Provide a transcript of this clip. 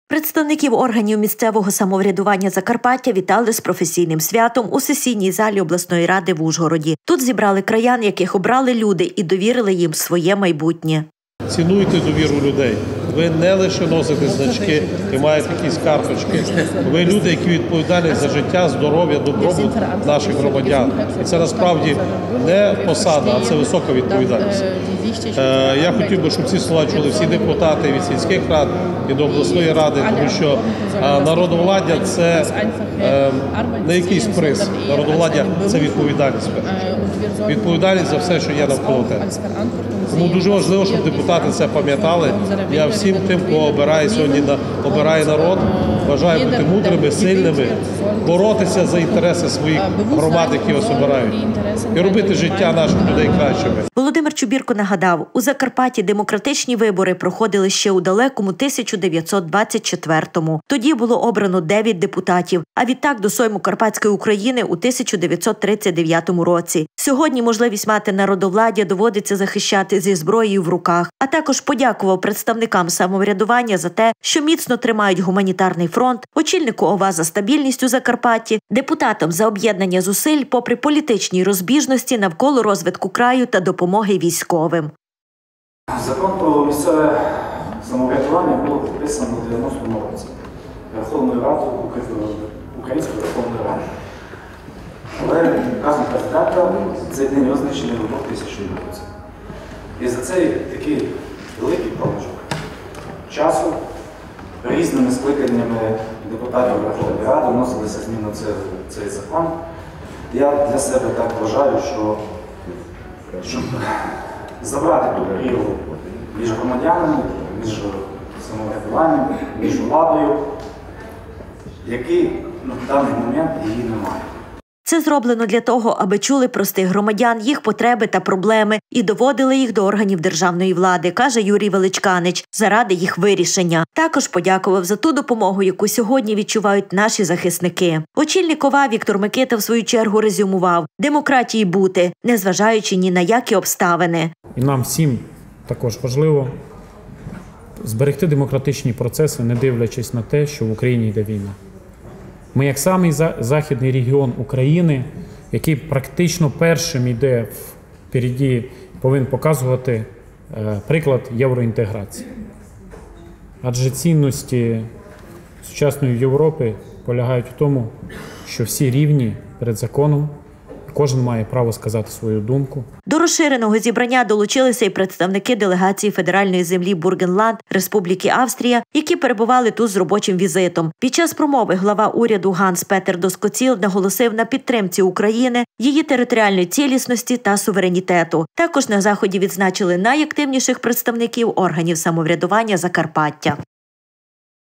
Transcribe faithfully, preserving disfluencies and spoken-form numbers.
Представників органів місцевого самоврядування Закарпаття вітали з професійним святом у сесійній залі обласної ради в Ужгороді. Тут зібрали краян, яких обрали люди і довірили їм своє майбутнє. Цінуйте довіру людей. Ви не лише носите значки і маєте якісь карточки. Ви люди, які відповідальні за життя, здоров'я, добробут наших громадян. І це насправді не посада, а це висока відповідальність. Я хотів би, щоб ці слова чули всі депутати від сільських рад і до обласної ради, тому що народовладдя – це не якийсь приз. Народовладдя – це відповідальність. Відповідальність за все, що є навколо тебе. Тому дуже важливо, щоб депутати це пам'ятали. Я всім тим, кого обирає сьогодні, обирає народ, бажаю бути мудрими, сильними, боротися за інтереси своїх громад, які вас обирають, і робити життя наших людей кращими. Володимир Чубірко нагадав, у Закарпатті демократичні вибори проходили ще у далекому тисяча дев'ятсот двадцять четвертому. Тоді було обрано дев'ять депутатів, а відтак до Сейму Карпатської України у тисяча дев'ятсот тридцять дев'ятому році. Сьогодні можливість мати народовладдя доводиться захищати зі зброєю в руках, а також подякував представникам самоврядування за те, що міцно тримають гуманітарний фронт, очільнику ОВА за стабільність у Закарпатті, депутатам за об'єднання зусиль попри політичні розбіжності навколо розвитку краю та допомоги військовим. Закон про місцеве самоврядування було підписано у дев'яностому році Верховною Радою Української Верховної Ради. Але разом президента цей день визначений у двохтисячному році. І за цей такий великий проміжок часу різними скликаннями депутатів Верховної Ради вносилися зміни в цей закон. Я для себе так вважаю, що щоб забрати ту прірву між громадянами, між самоврядуванням, між владою, який ну, в даний момент її немає. Це зроблено для того, аби чули простих громадян, їх потреби та проблеми і доводили їх до органів державної влади, каже Юрій Величканич, заради їх вирішення. Також подякував за ту допомогу, яку сьогодні відчувають наші захисники. Очільник ОВА Віктор Микита в свою чергу резюмував – демократії бути, незважаючи ні на які обставини. І нам всім також важливо зберегти демократичні процеси, не дивлячись на те, що в Україні йде війна. Ми як самий західний регіон України, який практично першим йде впереді, повинен показувати приклад євроінтеграції. Адже цінності сучасної Європи полягають в тому, що всі рівні перед законом, кожен має право сказати свою думку. До розширеного зібрання долучилися і представники делегації федеральної землі Бургенланд Республіки Австрія, які перебували тут з робочим візитом. Під час промови глава уряду Ганс Петер Доскоціл наголосив на підтримці України, її територіальної цілісності та суверенітету. Також на заході відзначили найактивніших представників органів самоврядування Закарпаття.